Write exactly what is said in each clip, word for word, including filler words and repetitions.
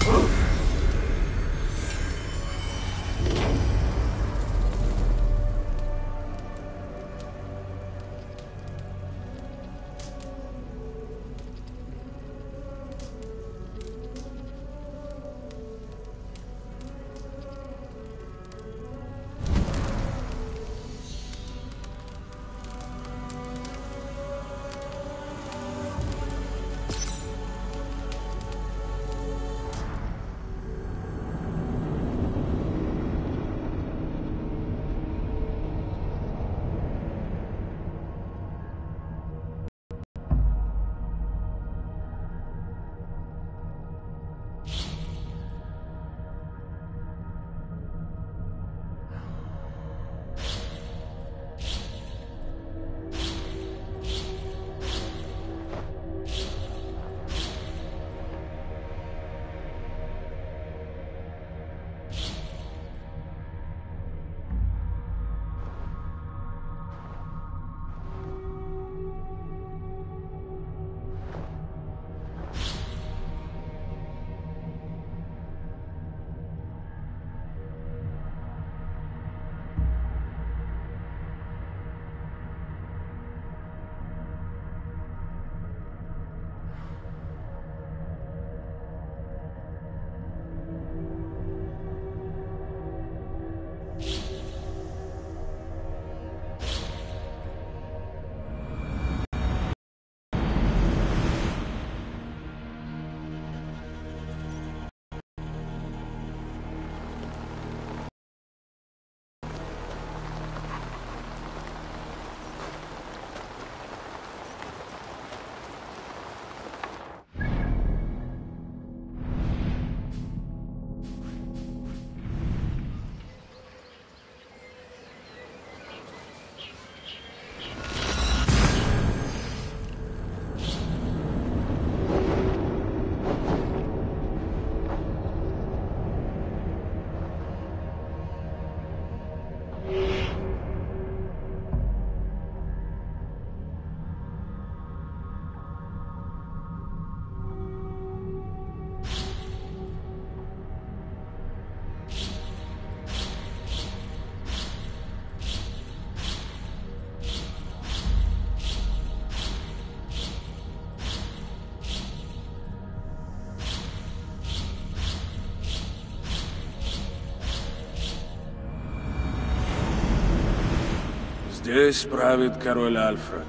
Здесь правит король Альфред,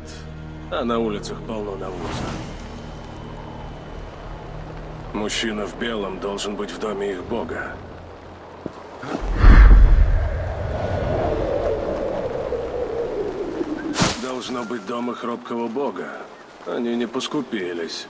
а на улицах полно навоза. Мужчина в белом должен быть в доме их бога. Должно быть дом их робкого бога. Они не поскупились.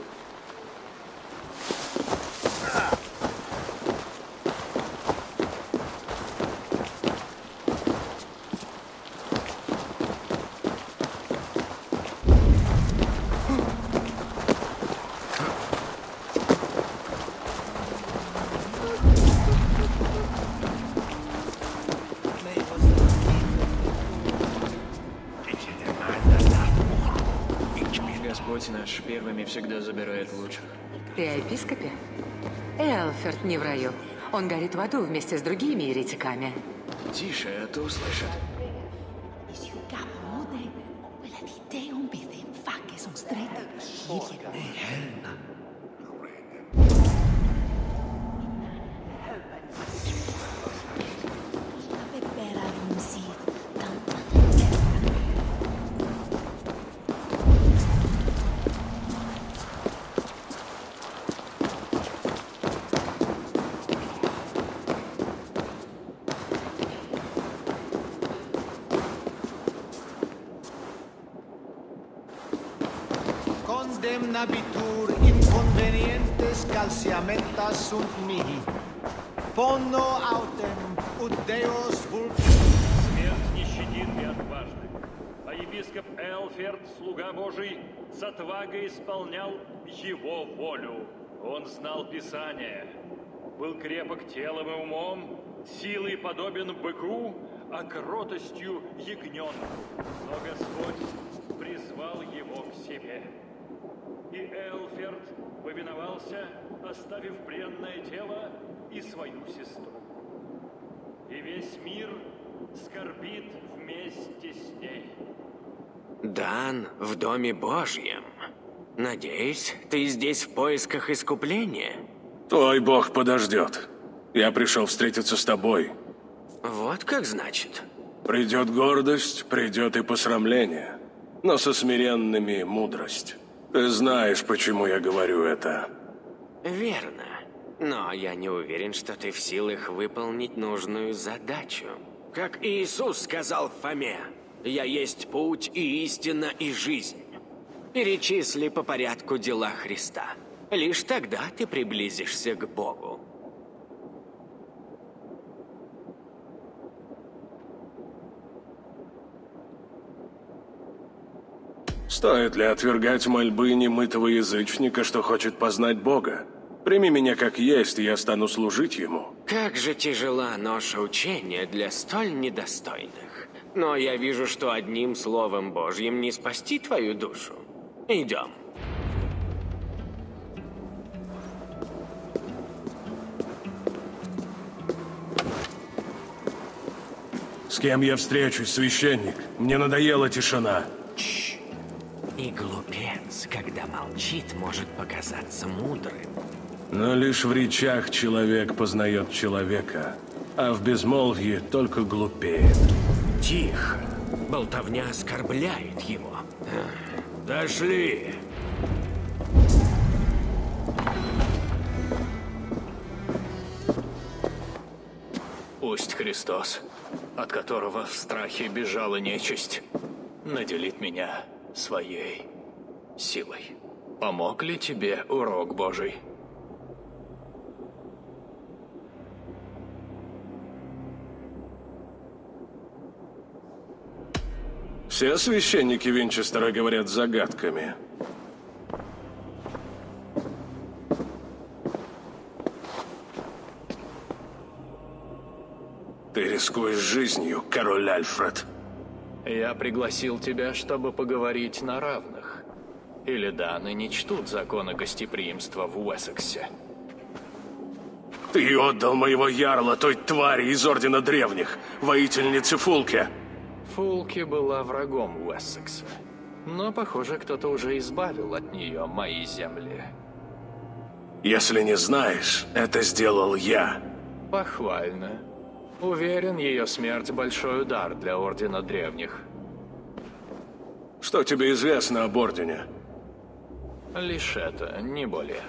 Господь наш первыми всегда забирает лучших. Ты о епископе? Элферт не в раю. Он горит в аду вместе с другими еретиками. Тише, а то услышат. Condemnabitur inconvenientes calciamentas sunt mihi. Ponno autem, ut Deus vult... Смерть не щадит и отважных, а епископ Элферт, слуга Божий, с отвагой исполнял его волю. Он знал Писание, был крепок телом и умом, силой подобен быку, а кротостью ягненку. Но Господь призвал его к себе. И Элферт повиновался, оставив бренное тело свою сестру. И весь мир скорбит вместе с ней. Дан в Доме Божьем. Надеюсь, ты здесь в поисках искупления? Твой бог подождет. Я пришел встретиться с тобой. Вот как значит. Придет гордость, придет и посрамление. Но со смиренными мудрость. Ты знаешь, почему я говорю это. Верно. Но я не уверен, что ты в силах выполнить нужную задачу. Как Иисус сказал Фоме, «Я есть путь и истина и жизнь». Перечисли по порядку дела Христа. Лишь тогда ты приблизишься к Богу. Стоит ли отвергать мольбы немытого язычника, что хочет познать Бога? Прими меня как есть, и я стану служить Ему. Как же тяжела ноша учения для столь недостойных. Но я вижу, что одним словом Божьим не спасти твою душу. Идем. С кем я встречусь, священник? Мне надоела тишина. Чш. И глупец, когда молчит, может показаться мудрым. Но лишь в речах человек познает человека, а в безмолвии только глупеет. Тихо. Болтовня оскорбляет его. Дошли. Пусть Христос, от которого в страхе бежала нечисть, наделит меня своей силой. Помог ли тебе урок Божий? Все священники Винчестера говорят загадками. Ты рискуешь жизнью, король Альфред. Я пригласил тебя, чтобы поговорить на равных. Или Даны не чтут закона гостеприимства в Уэссексе? Ты отдал моего ярла той твари из Ордена Древних, воительнице Фулке. Фулки была врагом Уэссекса. Но, похоже, кто-то уже избавил от нее мои земли. Если не знаешь, это сделал я. Похвально. Уверен, ее смерть – большой удар для Ордена Древних. Что тебе известно об Ордене? Лишь это, не более.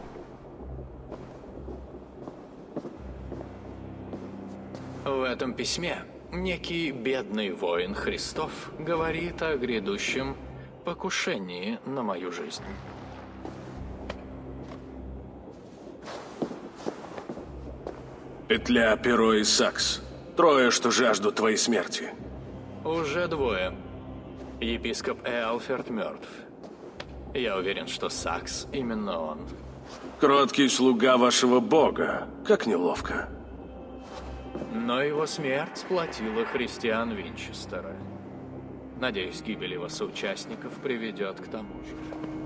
В этом письме некий бедный воин Христов говорит о грядущем покушении на мою жизнь. Петля, Перо и Сакс. Трое, что жаждут твоей смерти. Уже двое. Епископ Эалферт мертв. Я уверен, что Сакс именно он. Кроткий слуга вашего бога. Как неловко. Но его смерть сплотила христиан Винчестера. Надеюсь, гибель его соучастников приведет к тому же.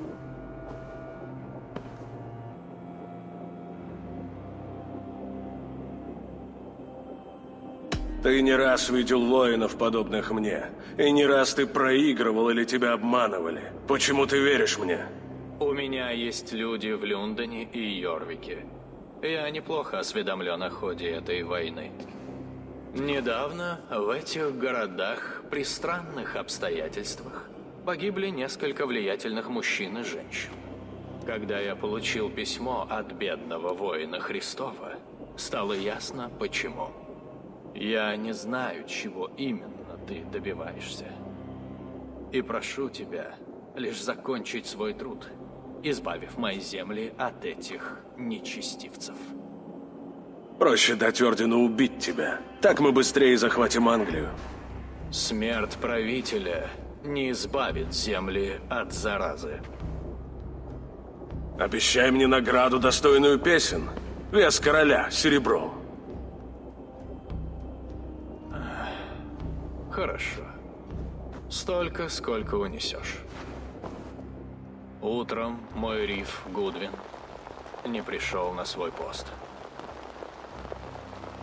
Ты не раз видел воинов, подобных мне. И не раз ты проигрывал или тебя обманывали. Почему ты веришь мне? У меня есть люди в Люндоне и Йорвике. Я неплохо осведомлен о ходе этой войны. Недавно в этих городах при странных обстоятельствах погибли несколько влиятельных мужчин и женщин. Когда я получил письмо от бедного воина Христова, стало ясно, почему. Я не знаю, чего именно ты добиваешься. И прошу тебя лишь закончить свой труд, избавив мои земли от этих нечестивцев. Проще дать Ордену убить тебя. Так мы быстрее захватим Англию. Смерть правителя не избавит земли от заразы. Обещай мне награду, достойную песен. Вес короля серебром. Хорошо. Столько, сколько унесешь. Утром мой риф Гудвин не пришел на свой пост.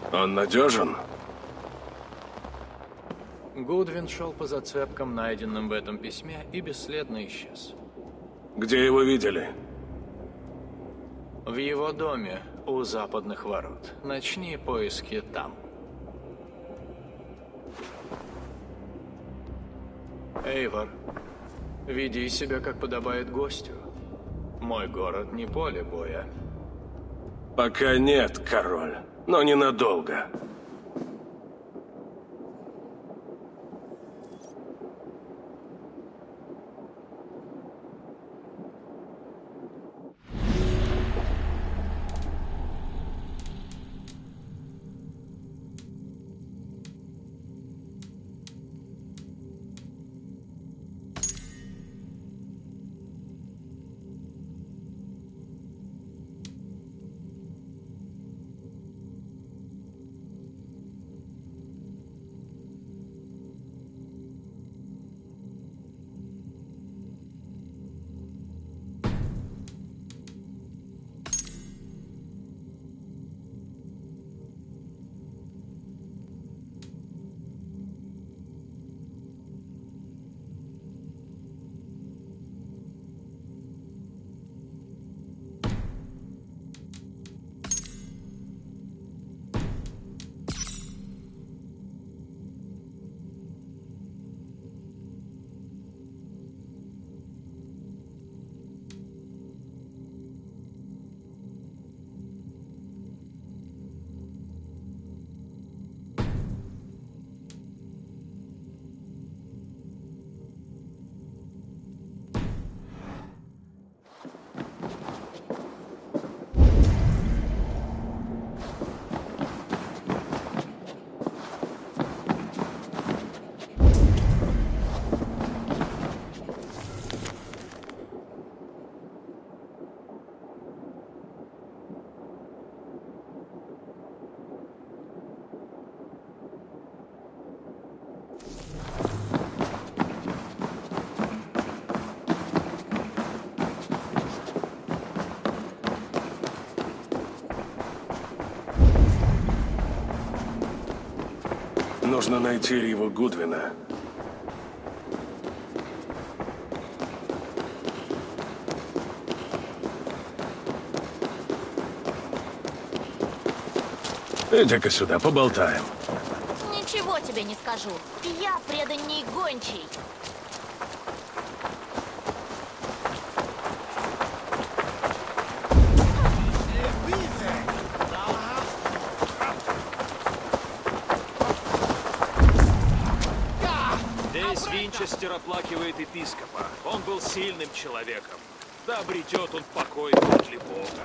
Он надежен? Гудвин шел по зацепкам, найденным в этом письме, и бесследно исчез. Где его видели? В его доме у западных ворот. Начни поиски там. Эйвор, веди себя, как подобает гостю. Мой город не поле боя. Пока нет, король, но ненадолго. Нужно найти Риву Гудвина. Иди-ка сюда, поболтаем. Ничего тебе не скажу. Я преданней гончий. Здесь Винчестер оплакивает епископа. Он был сильным человеком. Да обретет он покой подле Бога.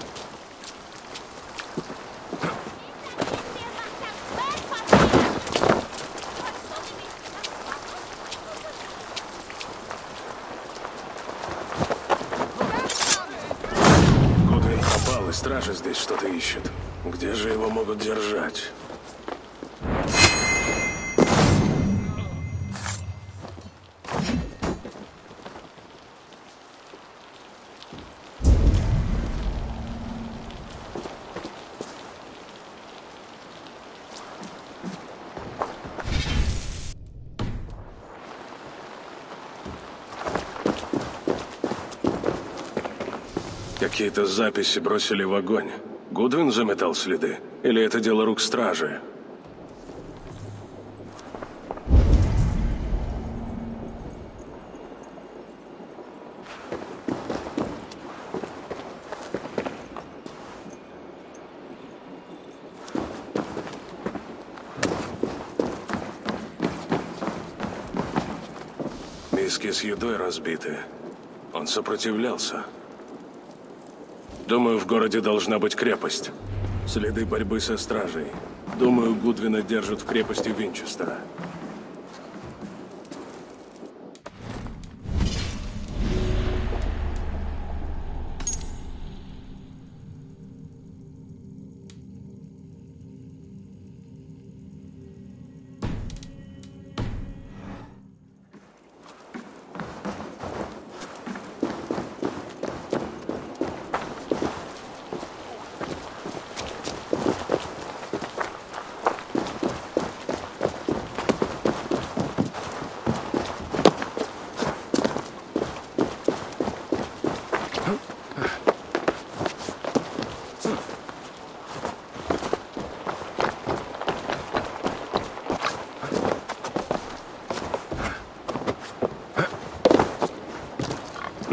Гудвин пропал, и стражи здесь что-то ищут. Где же его могут держать? Какие-то записи бросили в огонь. Гудвин заметал следы? Или это дело рук стражи? Миски с едой разбиты. Он сопротивлялся. Думаю, в городе должна быть крепость. Следы борьбы со стражей. Думаю, Гудвина держат в крепости Винчестера.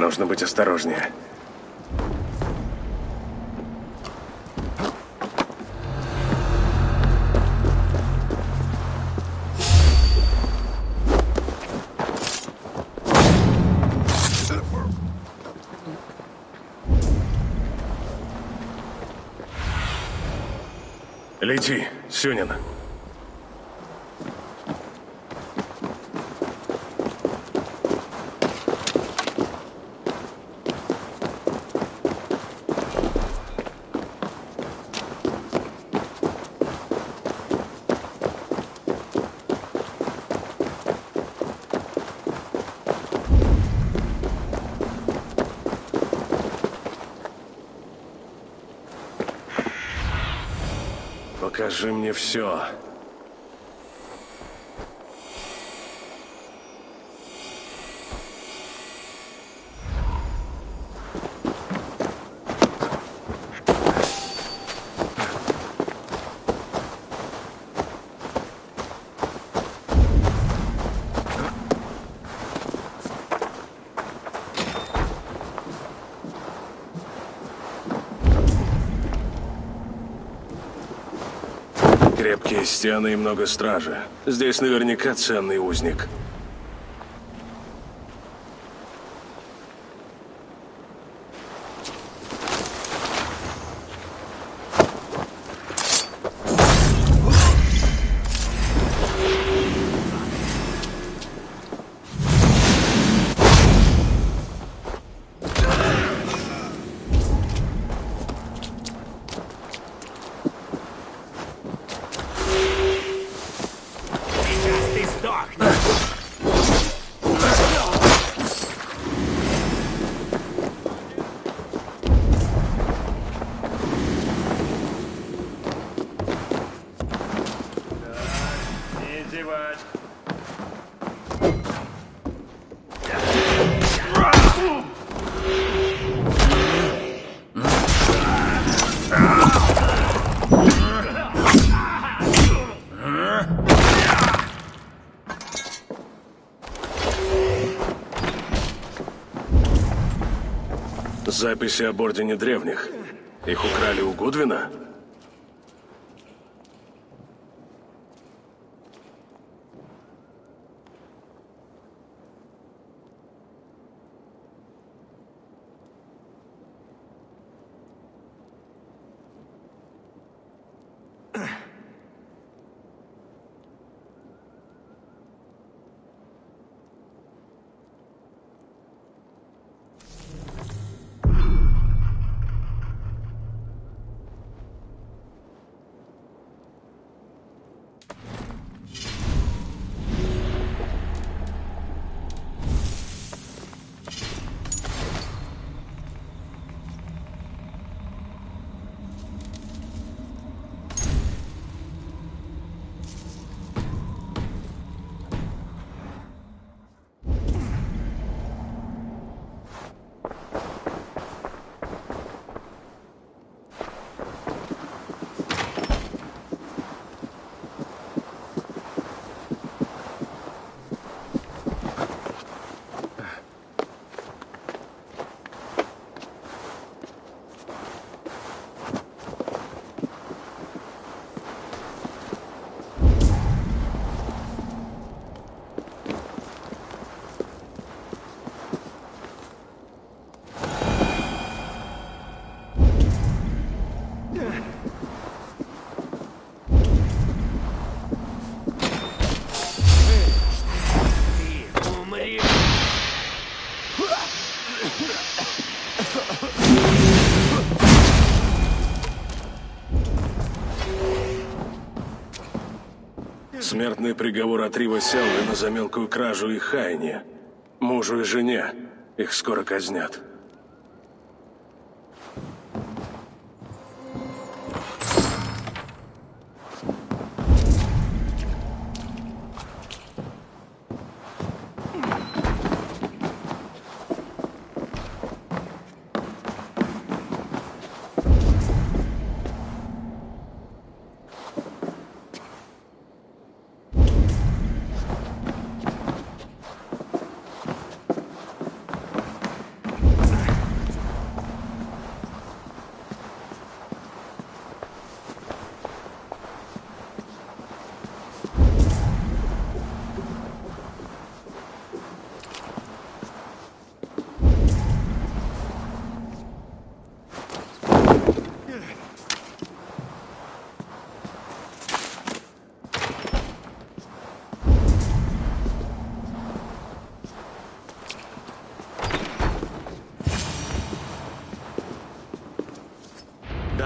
Нужно быть осторожнее. Лети, Сюнин. Покажи мне все. Крепкие стены и много стражи. Здесь наверняка ценный узник. Записи об Ордене Древних. Их украли у Гудвина? Смертный приговор от Рива Селвина за мелкую кражу и хаяние. Мужу и жене. Их скоро казнят.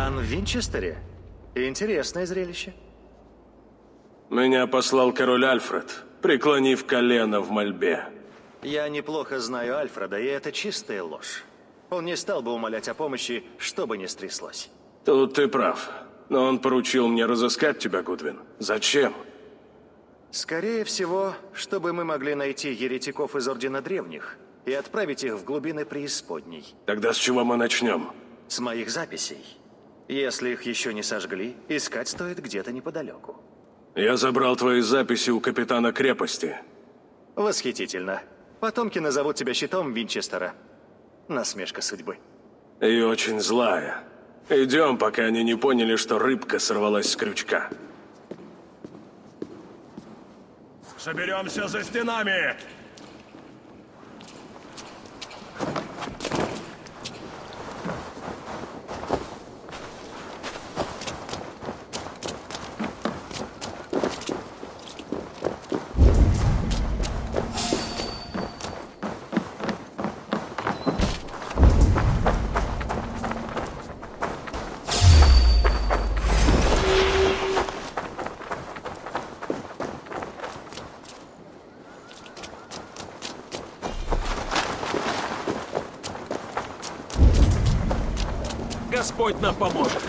Дан в Винчестере? Интересное зрелище. Меня послал король Альфред, преклонив колено в мольбе. Я неплохо знаю Альфреда, и это чистая ложь. Он не стал бы умолять о помощи, что бы ни стряслось. Тут ты прав. Но он поручил мне разыскать тебя, Гудвин. Зачем? Скорее всего, чтобы мы могли найти еретиков из Ордена Древних и отправить их в глубины преисподней. Тогда с чего мы начнем? С моих записей. Если их еще не сожгли, искать стоит где-то неподалеку. Я забрал твои записи у капитана крепости. Восхитительно. Потомки назовут тебя щитом Винчестера. Насмешка судьбы. И очень злая. Идем, пока они не поняли, что рыбка сорвалась с крючка. Соберемся за стенами! Господь нам поможет.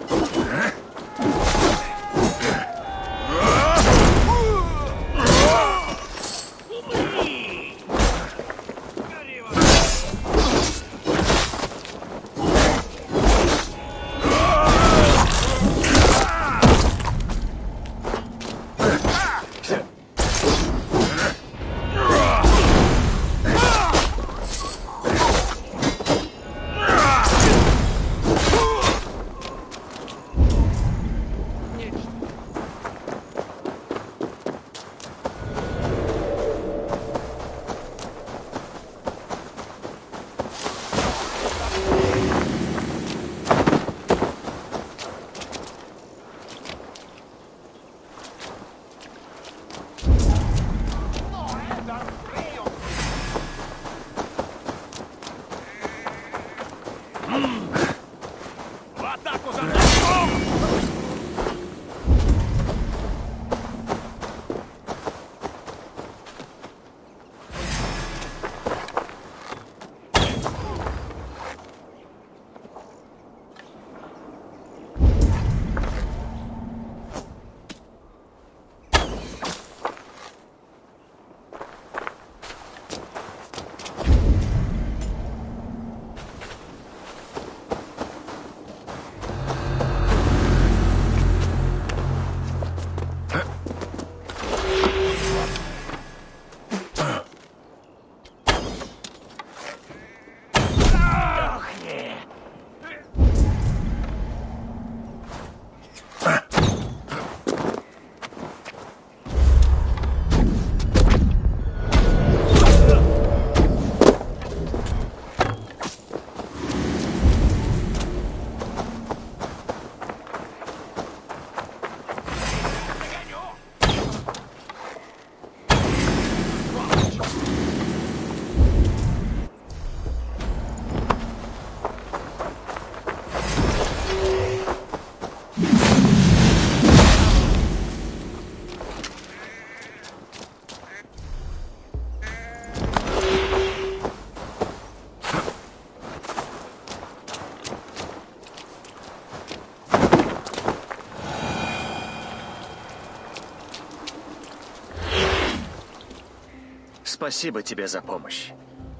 Спасибо тебе за помощь.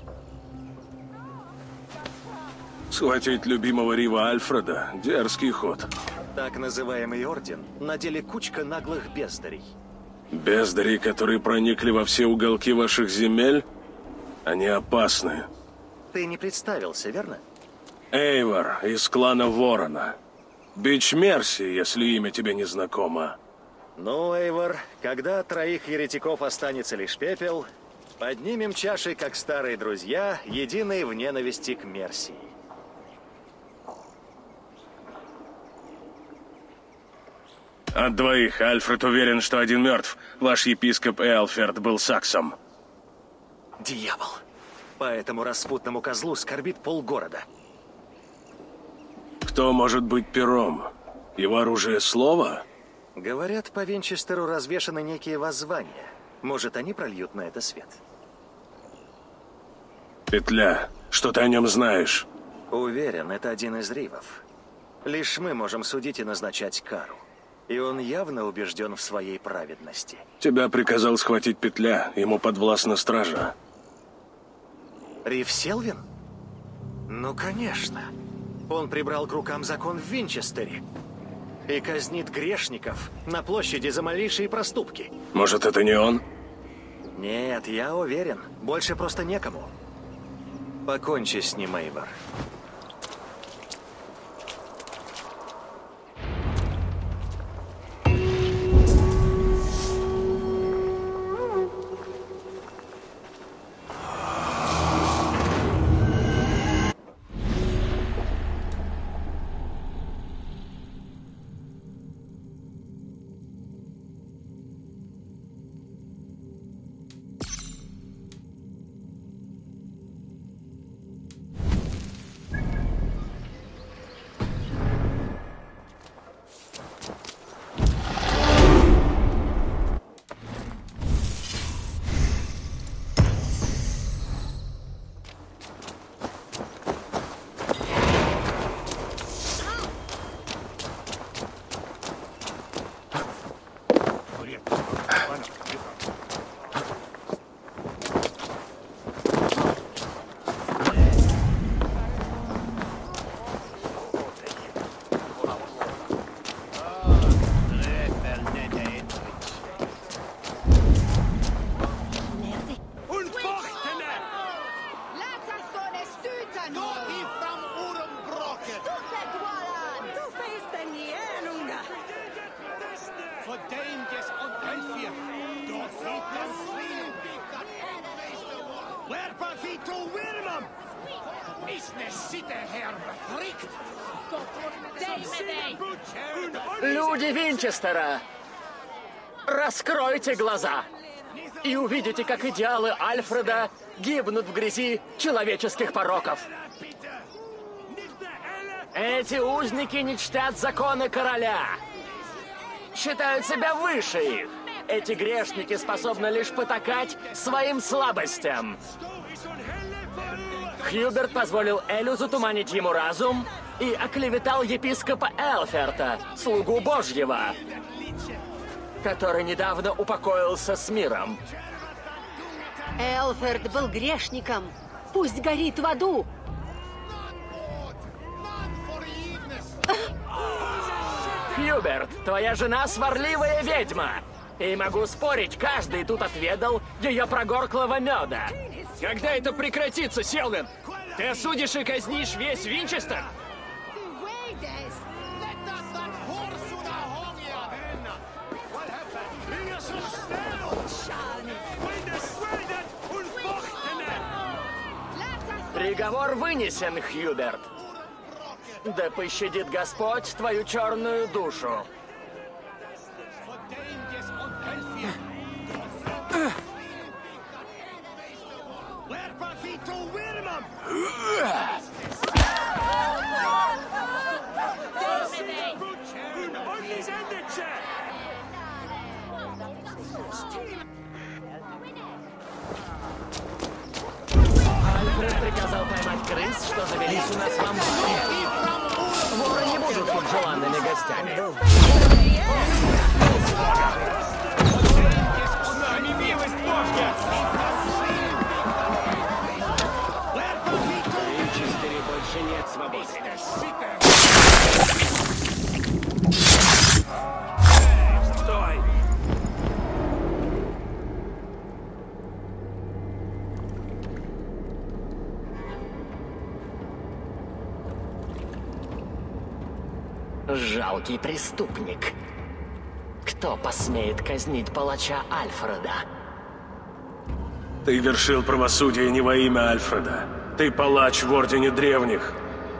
Схватить любимого Рива Альфреда – дерзкий ход. Так называемый орден на деле кучка наглых бездарей. Бездари, которые проникли во все уголки ваших земель? Они опасны. Ты не представился, верно? Эйвор из клана Ворона. Бич Мерси, если имя тебе не знакомо. Ну, Эйвор, когда от троих еретиков останется лишь пепел, поднимем чаши, как старые друзья, единые в ненависти к Мерсии. От двоих Альфред уверен, что один мертв. Ваш епископ Элферт был саксом. Дьявол. По этому распутному козлу скорбит полгорода. Кто может быть пером? Его оружие слово? Говорят, по Винчестеру развешаны некие воззвания. Может, они прольют на это свет? Петля. Что ты о нем знаешь? Уверен, это один из ривов. Лишь мы можем судить и назначать кару. И он явно убежден в своей праведности. Тебя приказал схватить Петля. Ему подвластна стража. Рив Селвин? Ну, конечно. Он прибрал к рукам закон в Винчестере. И казнит грешников на площади за малейшие проступки. Может, это не он? Нет, я уверен. Больше просто некому. Покончи с ним, Эйвор. Люди Винчестера, раскройте глаза и увидите, как идеалы Альфреда гибнут в грязи человеческих пороков. Эти узники не чтят законы короля, считают себя выше их. Эти грешники способны лишь потакать своим слабостям. Хьюберт позволил Элю затуманить ему разум и оклеветал епископа Элферта, слугу Божьего, который недавно упокоился с миром. Элферт был грешником. Пусть горит в аду. Хьюберт, твоя жена сварливая ведьма. И могу спорить, каждый тут отведал ее прогорклого меда. Когда это прекратится, Селвин? Ты осудишь и казнишь весь Винчестер? Приговор вынесен, Хьюберт. Да пощадит Господь твою черную душу. Альфред приказал поймать крыс, что завелись у нас в амбаре. Воры не будут тут желанными гостями. С нами милость Божья! В Винчестере больше нет свободы. Стой! Жалкий преступник. Кто посмеет казнить палача Альфреда? Ты вершил правосудие не во имя Альфреда. Ты палач в Ордене Древних.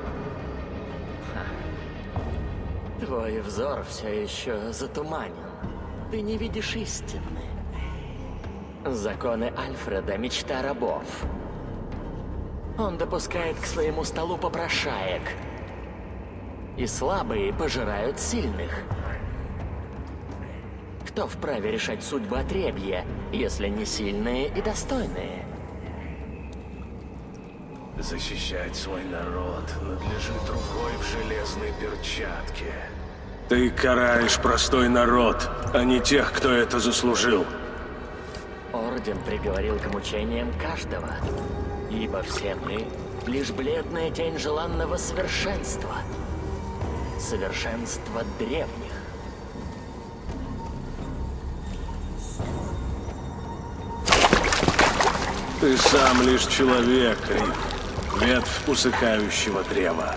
Твой взор все еще затуманен. Ты не видишь истины. Законы Альфреда — мечта рабов. Он допускает к своему столу попрошаек. и слабые пожирают сильных. Кто вправе решать судьбу отребья, если не сильные и достойные? Защищать свой народ надлежит рукой в железной перчатке. Ты караешь простой народ, а не тех, кто это заслужил. Орден приговорил к мучениям каждого, ибо все мы — лишь бледная тень желанного совершенства. Совершенства древних. Ты сам лишь человек, Рик. Ветвь усыкающего древа.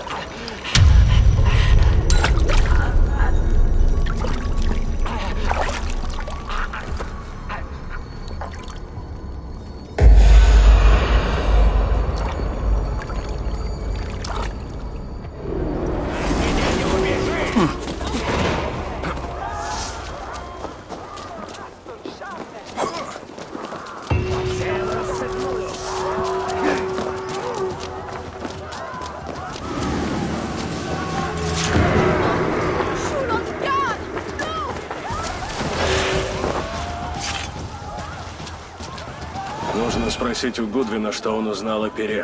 Нужно спросить у Гудвина, что он узнал о пере.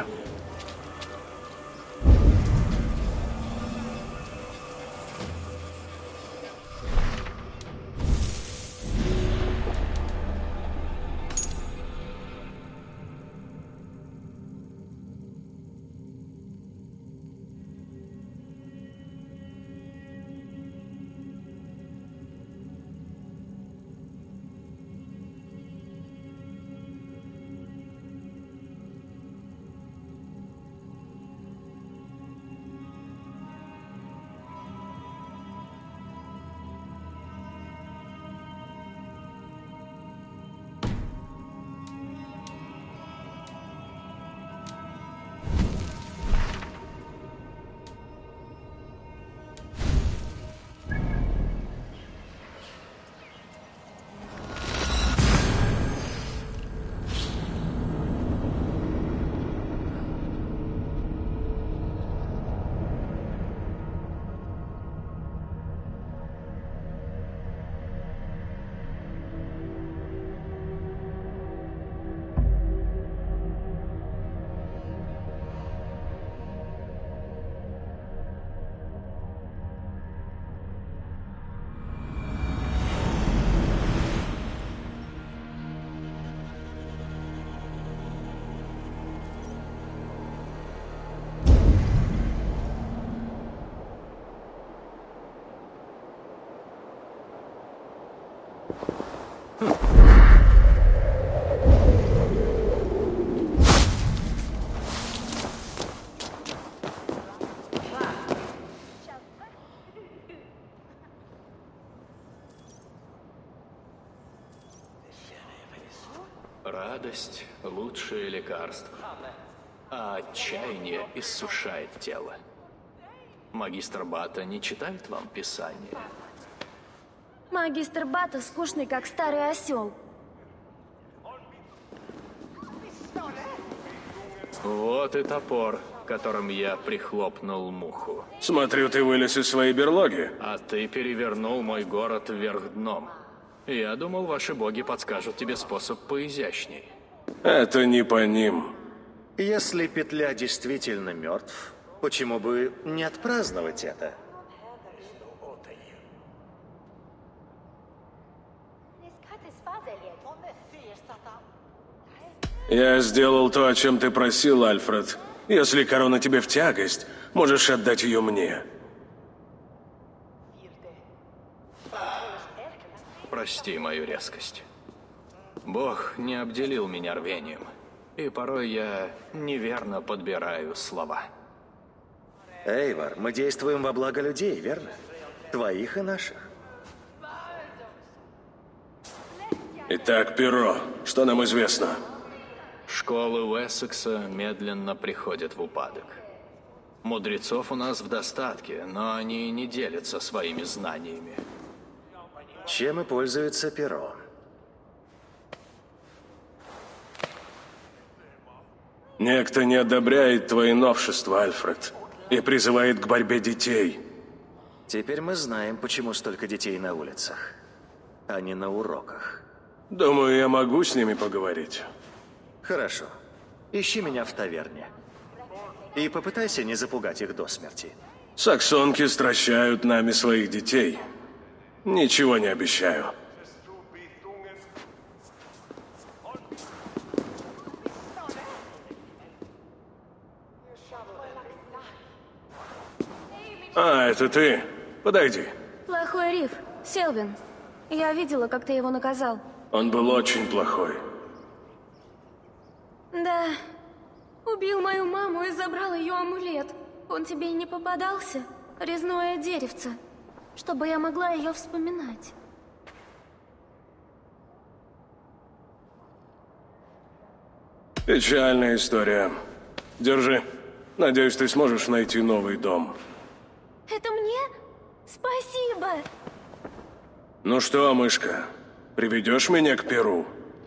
Радость – лучшее лекарство, а отчаяние иссушает тело. Магистр Бата не читает вам Писание? Магистр Бата скучный, как старый осел. Вот и топор, которым я прихлопнул муху. Смотрю, ты вылез из своей берлоги. А ты перевернул мой город вверх дном. Я думал, ваши боги подскажут тебе способ поизящней. Это не по ним. Если Петля действительно мертв, почему бы не отпраздновать это? Я сделал то, о чем ты просил, Альфред. Если корона тебе в тягость, можешь отдать ее мне. Прости мою резкость. Бог не обделил меня рвением, и порой я неверно подбираю слова. Эйвор, мы действуем во благо людей, верно? Твоих и наших. Итак, перо, что нам известно? Школы Уэссекса медленно приходят в упадок. Мудрецов у нас в достатке, но они не делятся своими знаниями. Чем и пользуется перо? Некто не одобряет твои новшества, Альфред, и призывает к борьбе детей. Теперь мы знаем, почему столько детей на улицах, а не на уроках. Думаю, я могу с ними поговорить. Хорошо. Ищи меня в таверне. И попытайся не запугать их до смерти. Саксонки стращают нами своих детей. Ничего не обещаю. А, это ты? Подойди. Плохой Риф. Селвин. Я видела, как ты его наказал. Он был очень плохой. Да. Убил мою маму и забрал ее амулет. Он тебе и не попадался? Резное деревце. Чтобы я могла ее вспоминать. Печальная история. Держи. Надеюсь, ты сможешь найти новый дом. Это мне? Спасибо. Ну что, мышка, приведешь меня к Перу?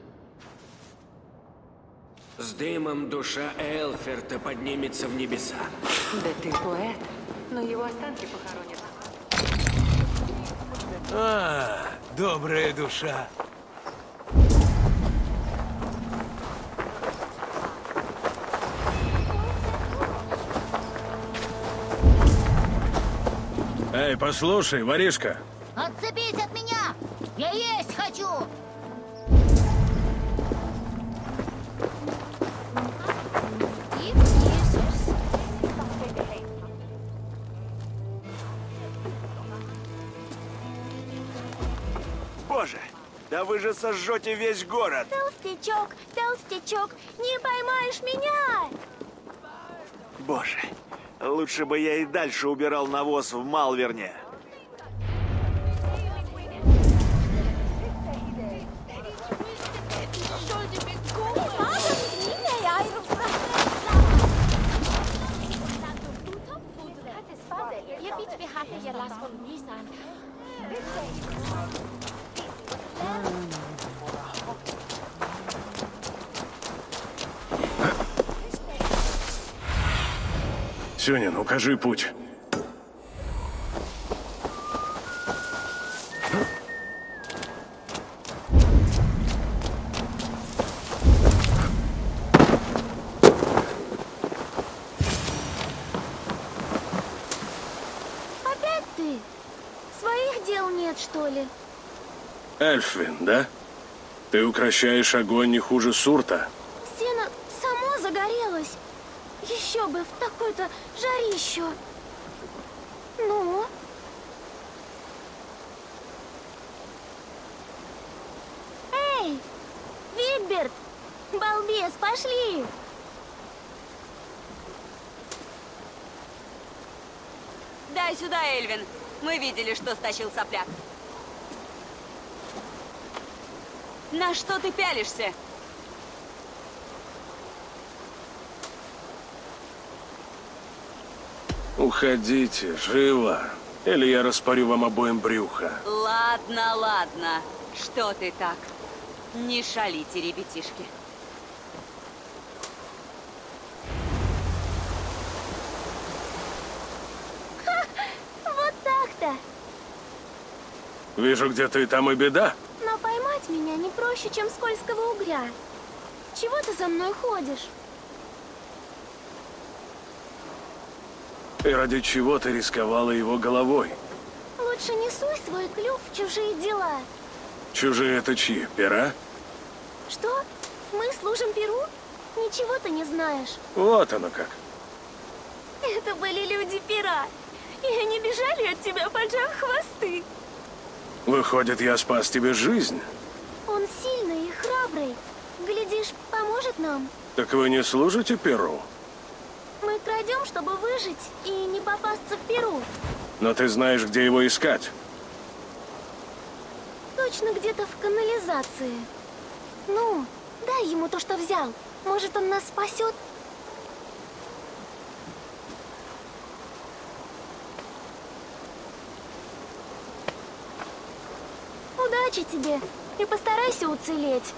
С дымом душа Элферта поднимется в небеса. Да ты поэт, но его останки похоронят. А, добрая душа. Эй, послушай, воришка. Отцепись от меня! Я есть хочу! Боже, да вы же сожжете весь город. Толстячок, толстячок, не поймаешь меня! Боже, лучше бы я и дальше убирал навоз в Малверне. Сюнин, укажи путь. Опять ты? Своих дел нет, что ли? Эльфвин, да? Ты укращаешь огонь не хуже Сурта. Стена само загорелась. Еще бы в такое-то жарище. Ну? Эй, Вигберт! Балбес, пошли! Дай сюда, Эльвин. Мы видели, что стащил сопляк. На что ты пялишься? Уходите, живо. Или я распорю вам обоим брюха. Ладно, ладно. Что ты так? Не шалите, ребятишки. Ха, вот так-то. Вижу, где ты там и беда. Но поймать меня не проще, чем скользкого угря. Чего ты за мной ходишь? И ради чего ты рисковала его головой? Лучше не суй свой клюв в чужие дела. Чужие это чьи? Пера? Что? Мы служим Перу? Ничего ты не знаешь. Вот оно как. Это были люди Пера. И они бежали от тебя, поджав хвосты. Выходит, я спас тебе жизнь? Он сильный и храбрый. Глядишь, поможет нам. Так вы не служите Перу? Мы крадем, чтобы выжить и не попасться в Перу. Но ты знаешь, где его искать? Точно где-то в канализации. Ну, дай ему то, что взял. Может, он нас спасет? Удачи тебе и постарайся уцелеть.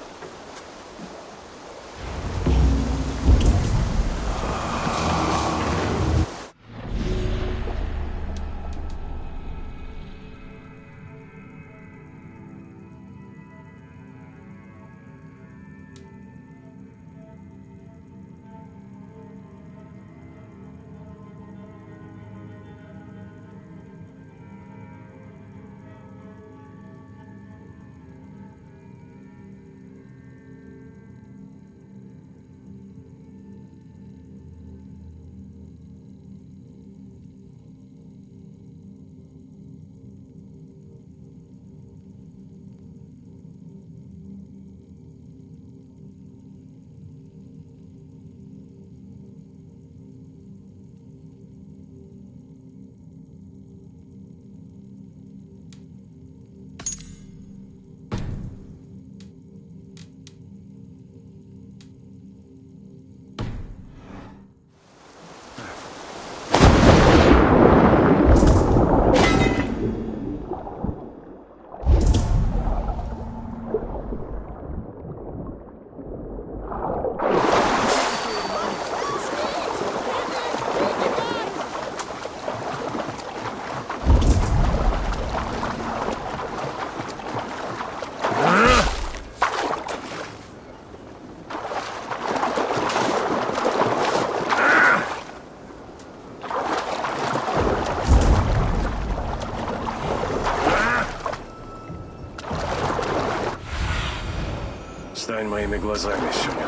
Стань моими глазами, Сюнин.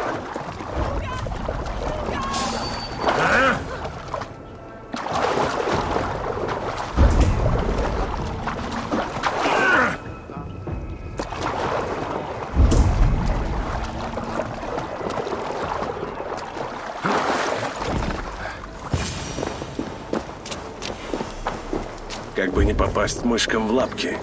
А? Как бы не попасть мышкам в лапки.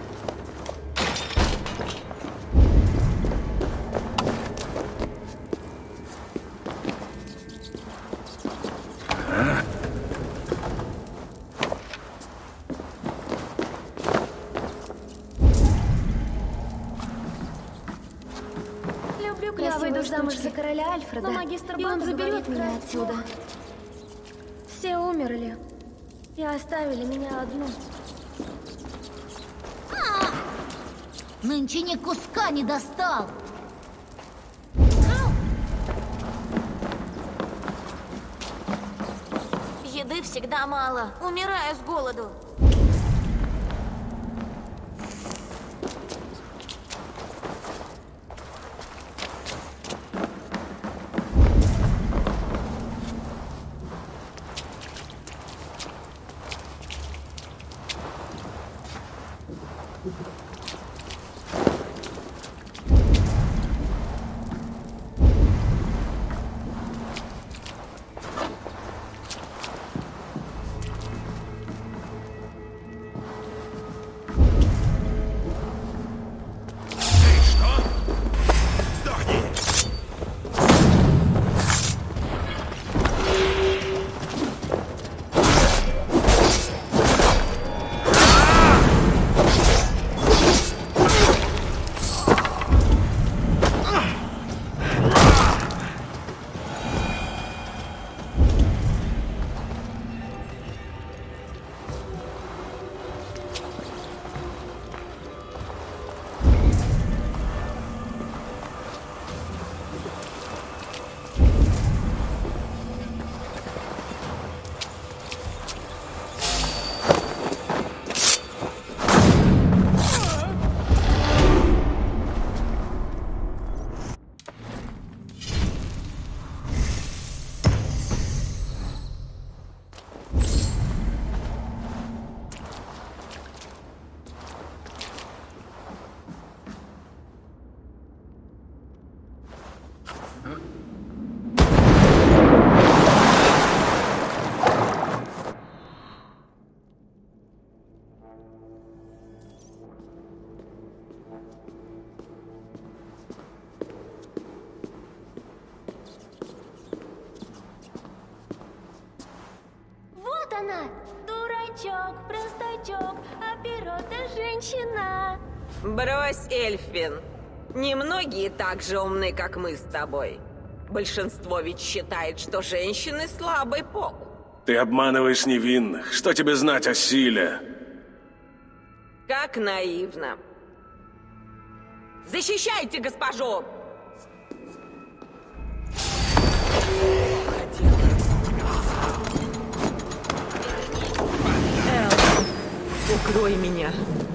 Люблю Я выйду красивые замуж штучки. за короля Альфреда, Но магистр и он Бата заберет говорит, меня красиво. отсюда. Все умерли. И оставили меня одну. Нынче ни куска не достал. Еды всегда мало. Умираю с голоду. Вот она! Дурачок, простачок, а перо-то женщина. Брось, Эльфвин. Немногие так же умны, как мы с тобой. Большинство ведь считает, что женщины слабый пол. Ты обманываешь невинных. Что тебе знать о силе? Как наивно. Защищайте госпожу! Эл, укрой меня.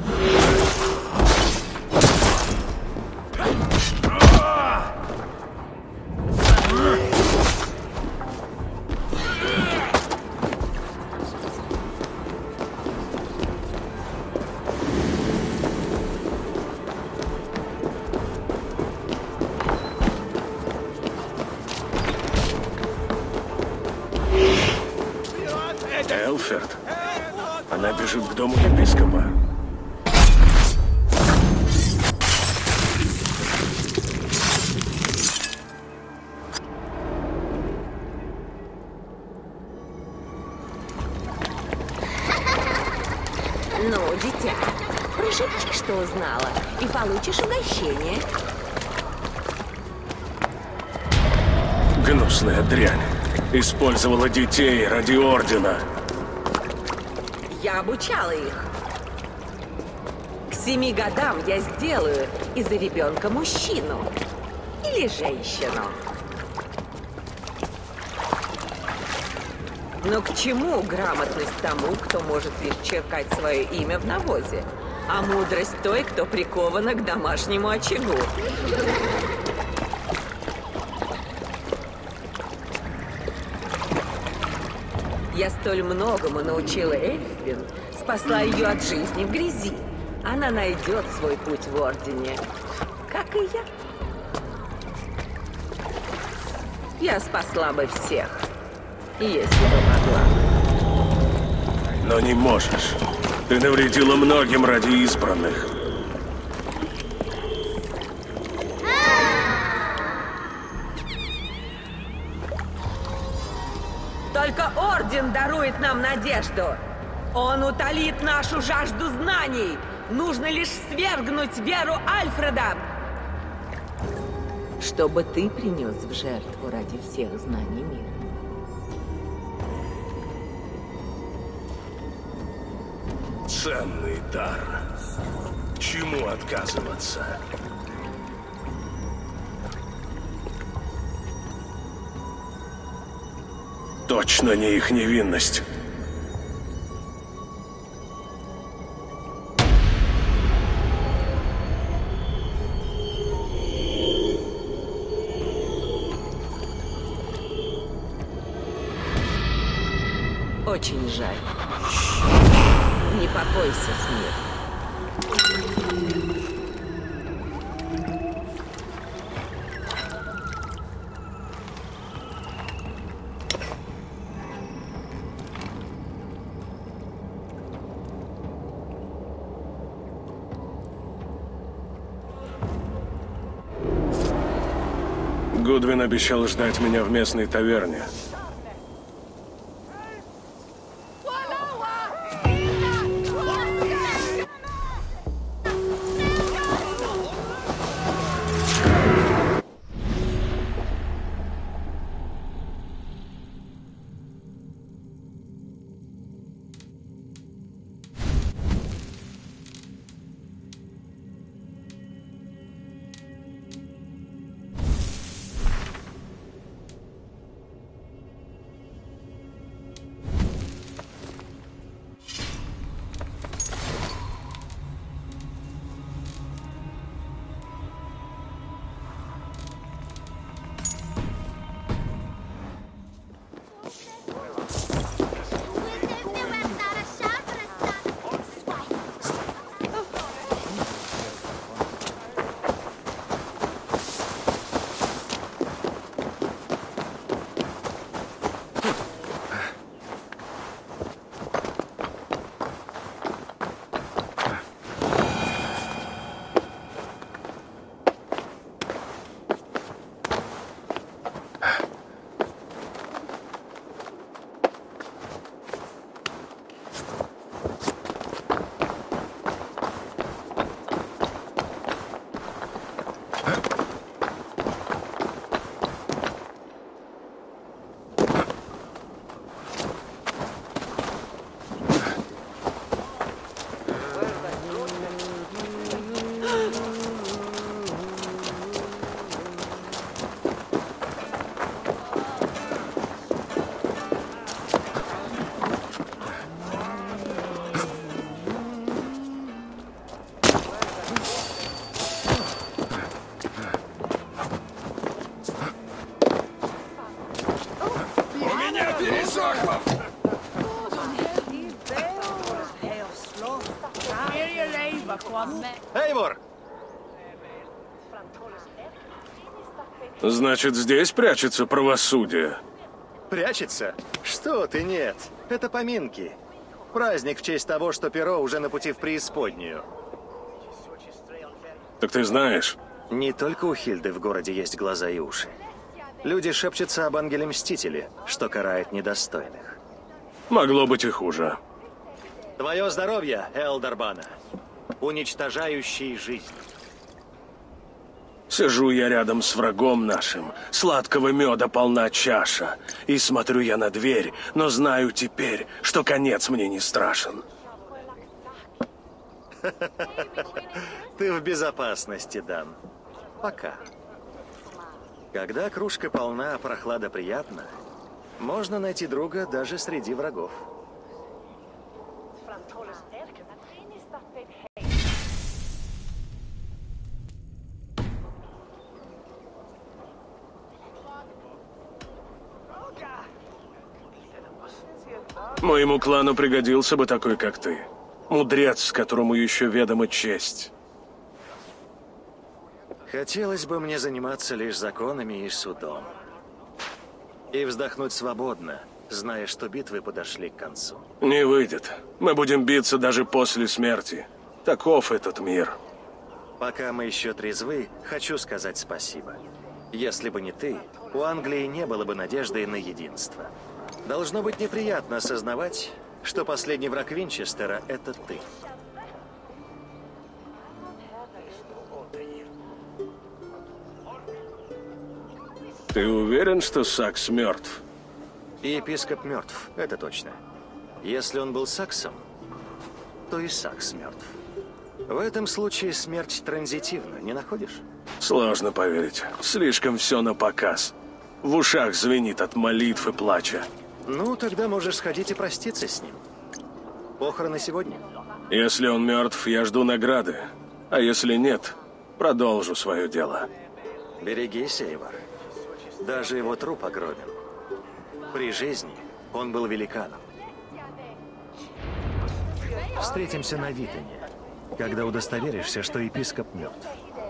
Элферт? Она бежит к дому епископа. Ну, дитя, прошепчи, что узнала, и получишь угощение. Гнусная дрянь. Использовала детей ради Ордена. Я обучала их. К семи годам я сделаю из ребенка мужчину или женщину. Но к чему грамотность тому, кто может лишь черкать свое имя в навозе, а мудрость той, кто прикована к домашнему очагу? Я столь многому научила Эльфвин, спасла ее от жизни в грязи. Она найдет свой путь в Ордене, как и я. Я спасла бы всех, если бы могла. Но не можешь. Ты навредила многим ради избранных. Только Орден дарует нам надежду. Он утолит нашу жажду знаний. Нужно лишь свергнуть веру Альфреда, чтобы ты принес в жертву ради всех знаний мира. Ценный дар. Чему отказываться? Точно не их невинность. Очень жаль. Не покойся с миром. Гудвин обещал ждать меня в местной таверне. Эйвор! Значит, здесь прячется правосудие? Прячется? Что ты, нет. Это поминки. Праздник в честь того, что перо уже на пути в преисподнюю. Так ты знаешь? Не только у Хильды в городе есть глаза и уши. Люди шепчутся об ангеле-мстителе, что карает недостойных. Могло быть и хуже. Твое здоровье, Элдарбана, уничтожающий жизнь. Сижу я рядом с врагом нашим, сладкого меда полна чаша, и смотрю я на дверь, но знаю теперь, что конец мне не страшен. Ты в безопасности, Дан. Пока. Когда кружка полна, а прохлада приятна, можно найти друга даже среди врагов. Моему клану пригодился бы такой, как ты. Мудрец, которому еще ведома честь. Хотелось бы мне заниматься лишь законами и судом. И вздохнуть свободно, зная, что битвы подошли к концу. Не выйдет. Мы будем биться даже после смерти. Таков этот мир. Пока мы еще трезвы, хочу сказать спасибо. Если бы не ты, у Англии не было бы надежды на единство. Должно быть неприятно осознавать, что последний враг Винчестера — это ты. Ты уверен, что Сакс мертв? Епископ мертв, это точно. Если он был Саксом, то и Сакс мертв. В этом случае смерть транзитивна, не находишь? Сложно поверить. Слишком все на показ. В ушах звенит от молитв и плача. Ну, тогда можешь сходить и проститься с ним. Похороны сегодня? Если он мертв, я жду награды. А если нет, продолжу свое дело. Берегись, Эйвор. Даже его труп огромен. При жизни он был великаном. Встретимся на Витане, когда удостоверишься, что епископ мертв.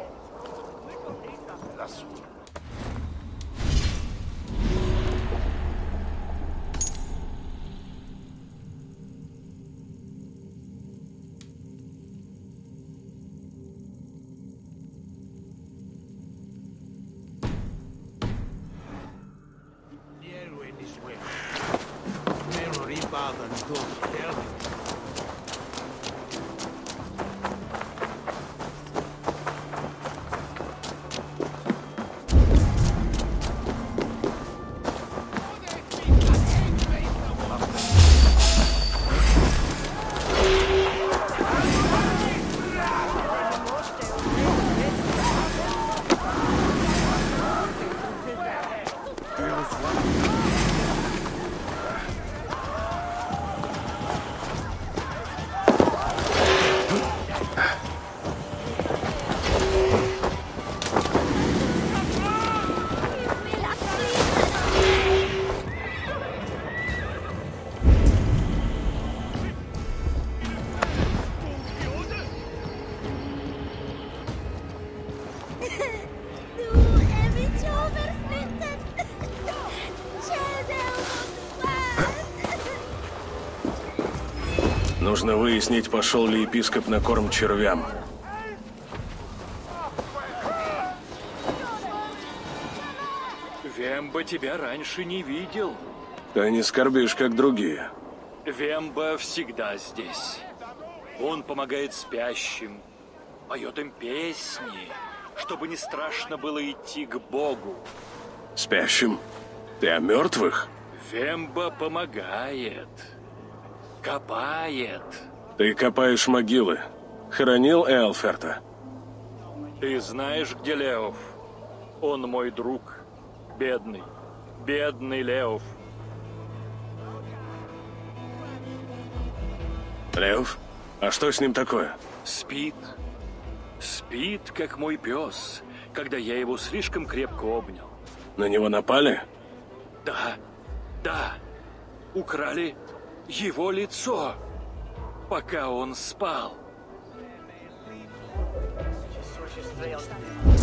Нужно выяснить, пошел ли епископ на корм червям. Вемба тебя раньше не видел. Ты не скорбишь, как другие. Вемба всегда здесь. Он помогает спящим, поет им песни, чтобы не страшно было идти к Богу. Спящим? Ты о мертвых? Вемба помогает. Копает. Ты копаешь могилы. Хоронил Эалферта? Ты знаешь, где Леоф? Он мой друг. Бедный. Бедный Леоф. Леоф? А что с ним такое? Спит. Спит, как мой пес, когда я его слишком крепко обнял. На него напали? Да, да. Украли его лицо, пока он спал.